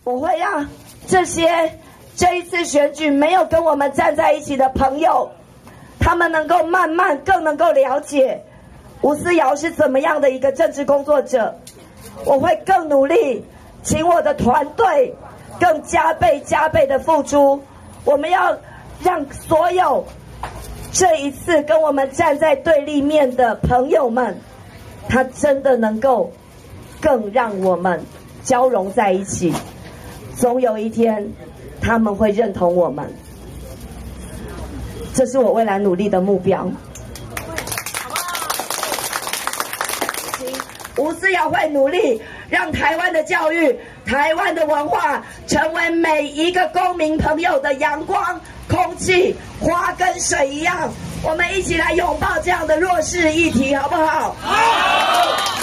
我会让这一次选举没有跟我们站在一起的朋友，他们能够慢慢更能够了解吴思瑶是怎么样的一个政治工作者。我会更努力，请我的团队更加倍的付出。我们要让所有这一次跟我们站在对立面的朋友们，他真的能够更让我们交融在一起。总有一天他们会认同我们，这是我未来努力的目标。吴思瑶会努力让台湾的教育、台湾的文化成为每一个公民朋友的阳光、空气、花跟水一样。我们一起来拥抱这样的弱势议题，好不好？好。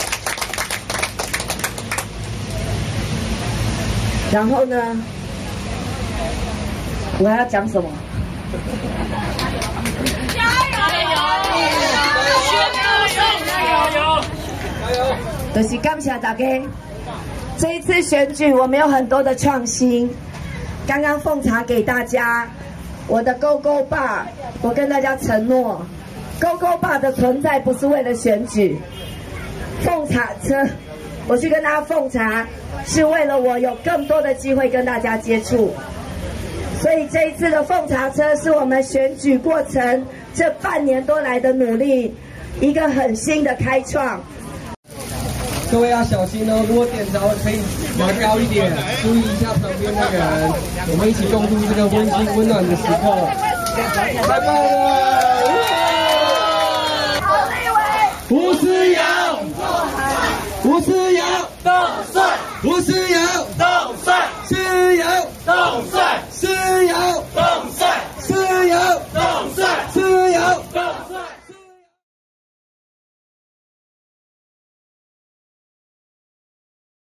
然后呢，我还要讲什么？加油！就是感谢大家。这一次选举，我们有很多的创新。刚刚奉茶给大家我的勾勾爸，我跟大家承诺，勾勾爸的存在不是为了选举。奉茶车，我去跟大家奉茶，是为了我有更多的机会跟大家接触。所以这一次的奉茶车是我们选举过程这半年多来的努力，一个很新的开创。 各位要小心哦，如果点着可以拿高一点，注意一下旁边那个人，我们一起共度这个温馨温暖的时刻。太棒了！ 好立委， 吴思瑶，吴思瑶， 大帅， 吴思瑶。